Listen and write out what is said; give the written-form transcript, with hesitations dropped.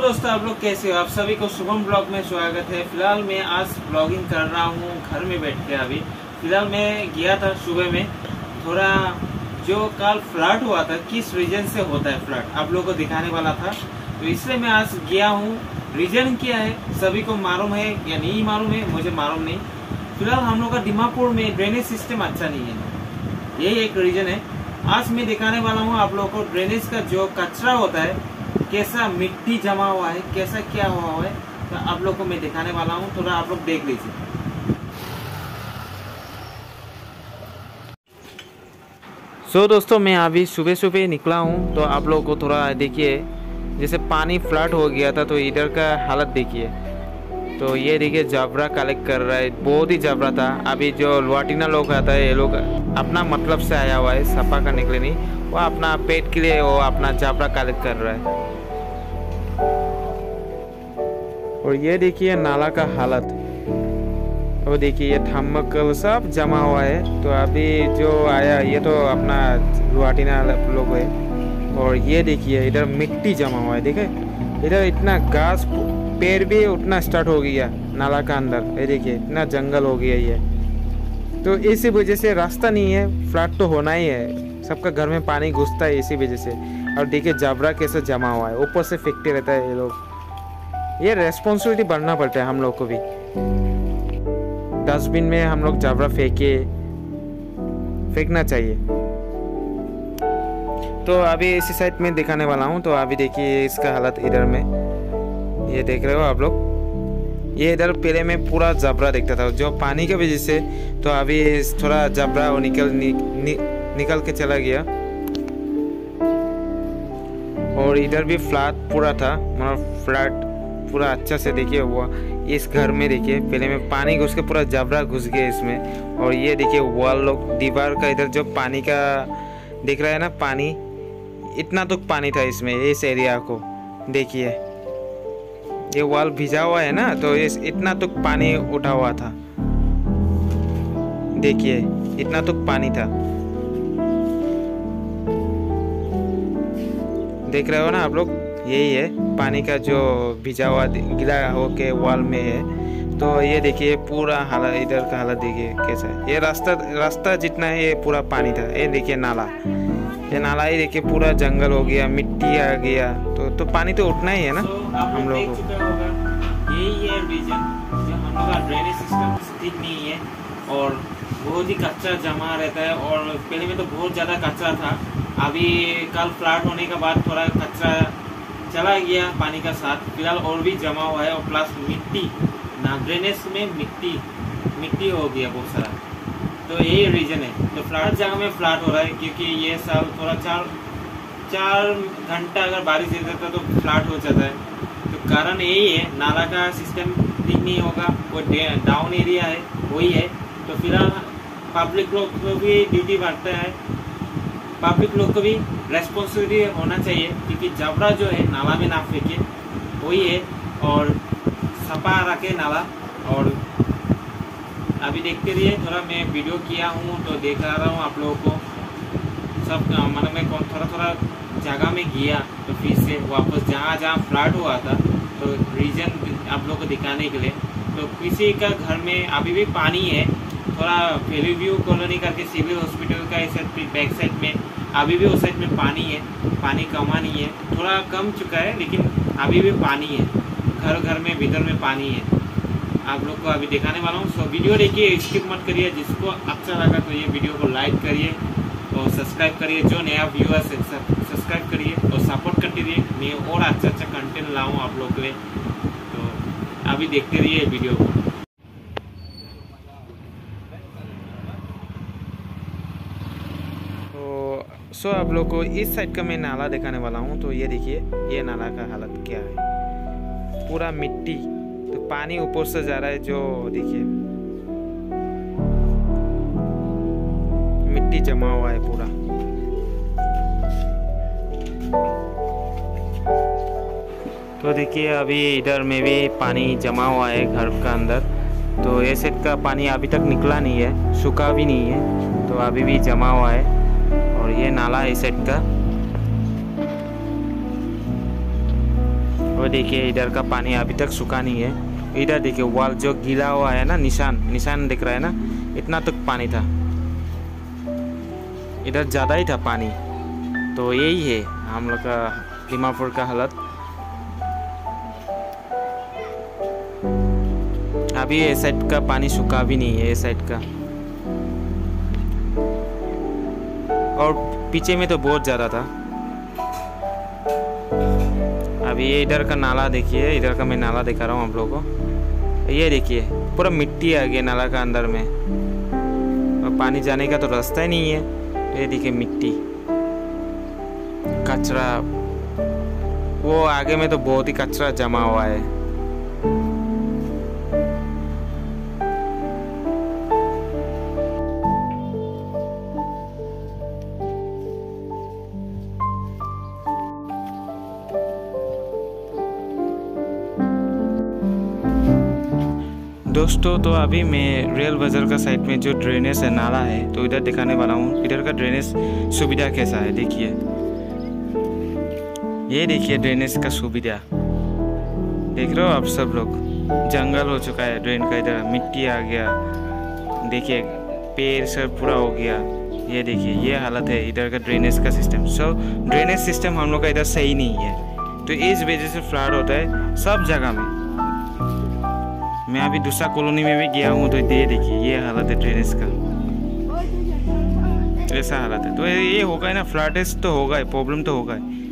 दोस्तों, आप लोग कैसे हो? आप सभी को शुभम ब्लॉग में स्वागत है। फिलहाल मैं आज ब्लॉगिंग कर रहा हूँ घर में बैठ के। अभी फिलहाल मैं गया था सुबह में थोड़ा, जो कल फ्लड हुआ था किस रीजन से होता है फ्लड आप लोगों को दिखाने वाला था, तो इसलिए मैं आज गया हूँ। रीजन क्या है सभी को मालूम है या नहीं मालूम है, मुझे मालूम नहीं। फिलहाल हम लोग का दीमापुर में ड्रेनेज सिस्टम अच्छा नहीं है, यही एक रीजन है। आज मैं दिखाने वाला हूँ आप लोगों को ड्रेनेज का जो कचरा होता है, कैसा मिट्टी जमा हुआ है, कैसा क्या हुआ है, तो आप लोग को मैं दिखाने वाला हूँ। थोड़ा आप लोग देख लीजिए। दोस्तों, मैं अभी सुबह सुबह निकला हूँ, तो आप लोगों को थोड़ा देखिए, जैसे पानी फ्लड हो गया था तो इधर का हालत देखिए। तो ये देखिए जाबरा कलेक्ट कर रहा है, बहुत ही जाबरा था। अभी जो लुआटिना लोग आता है, ये लोग अपना मतलब से आया हुआ है, सफा करने के लिए नहीं, वो अपना पेट के लिए वो अपना जाबरा कलेक्ट कर रहा है। और ये देखिए नाला का हालत, वो देखिए ये थर्मोकोल सब जमा हुआ है। तो अभी जो आया ये तो अपना लुआटिना लोग है। और ये देखिए इधर मिट्टी जमा हुआ है, देखे इधर इतना घास पेड़ भी उठना स्टार्ट हो गया नाला का अंदर। ये देखिए इतना जंगल हो गया ये। तो इसी वजह से रास्ता नहीं है, फ्लड तो होना ही है, सबका घर में पानी घुसता है इसी वजह से। और देखिए जाबरा कैसे जमा हुआ है, ऊपर से फेंकते रहता है ये लोग। ये रेस्पॉन्सिबिलिटी बढ़ना पड़ता है हम लोग को भी। डस्टबिन में हम लोग जाबरा फेंकना चाहिए। तो अभी इसी साइड में दिखाने वाला हूँ। तो अभी देखिए इसका हालत इधर में, ये देख रहे हो आप लोग। ये इधर पहले में पूरा जाबरा दिखता था, जो पानी की वजह से तो अभी थोड़ा जाबरा वो निकल के चला गया। और इधर भी फ्लड पूरा था, मतलब फ्लड पूरा अच्छा से देखिए हुआ। इस घर में देखिए पहले में पानी घुस के पूरा जाबरा घुस गया इसमें। और ये देखिए वॉल लोग, दीवार का इधर जो पानी का दिख रहा है ना, पानी इतना तो पानी था इसमें, इस एरिया को देखिए। ये वॉल भिजा हुआ है ना, तो इस इतना तो पानी उठा हुआ था, देखिए इतना तो पानी था। देख रहे हो ना आप लोग, यही है पानी का जो भिजा हुआ गिला होके वॉल में है। तो ये देखिए पूरा हालत, इधर का हालत देखिए कैसा है। ये रास्ता जितना है ये पूरा पानी था। ये देखिए नाला, ये नाला ही देखिए पूरा जंगल हो गया, मिट्टी आ गया। तो पानी तो उठना ही है ना हम लोग को। यही है रीजन, जो हम लोग का ड्रेनेज सिस्टम ठीक नहीं है और बहुत ही कचरा जमा रहता है। और पहले में तो बहुत ज़्यादा कचरा था, अभी कल फ्लड होने के बाद थोड़ा कचरा चला गया पानी का साथ। फिलहाल और भी जमा हुआ है, और प्लस मिट्टी ना, ड्रेनेज में मिट्टी हो गया बहुत सारा। तो यही रीजन है। तो फ्लड जगह में फ्लड हो रहा है, क्योंकि ये साल थोड़ा 4 घंटा अगर बारिश दे देता तो फ्लड हो जाता है। तो कारण यही है, नाला का सिस्टम ठीक नहीं होगा, वो डाउन एरिया है वही है। तो फिलहाल पब्लिक लोग को भी ड्यूटी बढ़ता है, पब्लिक लोग को भी रेस्पॉन्सिबिलिटी होना चाहिए, क्योंकि जाबरा जो है नाला में ना फेंके, वही है। और सफा रखे नाला। और अभी देखते रहिए, थोड़ा मैं वीडियो किया हूँ तो दिखा रहा हूँ आप लोगों को सब। मतलब मैं थोड़ा जगह में गया तो फिर से वापस जहाँ फ्लड हुआ था, तो रीजन आप लोगों को दिखाने के लिए। तो किसी का घर में अभी भी पानी है, थोड़ा वैली व्यू कॉलोनी करके सिविल हॉस्पिटल का इस साइड बैक साइड में अभी भी उस साइड में पानी है। पानी कमा नहीं है, थोड़ा कम चुका है, लेकिन अभी भी पानी है। घर में भीतर में पानी है। आप लोग को अभी दिखाने वाला हूँ। सो वीडियो देखिए, स्किप मत करिए। जिसको अच्छा लगा तो ये वीडियो को लाइक करिए और सब्सक्राइब करिए। जो नया व्यूअर्स है सब्सक्राइब करिए और सपोर्ट करते रहिए, मैं और अच्छा कंटेंट लाऊँ आप लोग के लिए। तो अभी देखते रहिए वीडियो को। सो आप लोग को इस साइड का मैं नाला दिखाने वाला हूँ। तो ये देखिए ये नाला का हालत क्या है, पूरा मिट्टी। तो पानी ऊपर से जा रहा है, जो देखिए मिट्टी जमा हुआ है पूरा। तो देखिए अभी इधर में भी पानी जमा हुआ है घर का अंदर। तो ये साइड का पानी अभी तक निकला नहीं है, सूखा भी नहीं है, तो अभी भी जमा हुआ है। और ये नाला है इस साइड का। वो देखिए इधर का पानी अभी तक सूखा नहीं है। इधर देखिए वॉल जो गीला हुआ है ना, निशान दिख रहा है ना, इतना तक पानी था। इधर ज़्यादा ही था पानी। तो यही है हम लोग का दीमापुर का हालत। अभी ये साइड का पानी सूखा भी नहीं है, ये साइड का, और पीछे में तो बहुत ज़्यादा था। अभी ये इधर का नाला देखिए, इधर का मैं नाला दिखा रहा हूँ आप लोगों को। ये देखिए पूरा मिट्टी आ गया नाला का अंदर में, और पानी जाने का तो रास्ता ही नहीं है। ये देखिए मिट्टी, कचरा, वो आगे में तो बहुत ही कचरा जमा हुआ है। दोस्तों तो अभी मैं रेल बाजार का साइड में जो ड्रेनेज है, नाला है, तो इधर दिखाने वाला हूँ। इधर का ड्रेनेज सुविधा कैसा है देखिए। ये देखिए ड्रेनेज का सुविधा, देख रहे हो आप सब लोग। जंगल हो चुका है ड्रेन का, इधर मिट्टी आ गया, देखिए पेड़ सब पूरा हो गया। ये देखिए ये हालत है इधर का ड्रेनेज का सिस्टम। सो ड्रेनेज सिस्टम हम लोग का इधर सही नहीं है, तो इस वजह से फ्लड होता है सब जगह में। मैं अभी दूसरा कॉलोनी में भी गया हूँ, तो ये देखिए ये हालत है ड्रेनेज का, ऐसा हालत है। तो ये होगा है ना, फ्लडेज तो होगा, प्रॉब्लम तो होगा।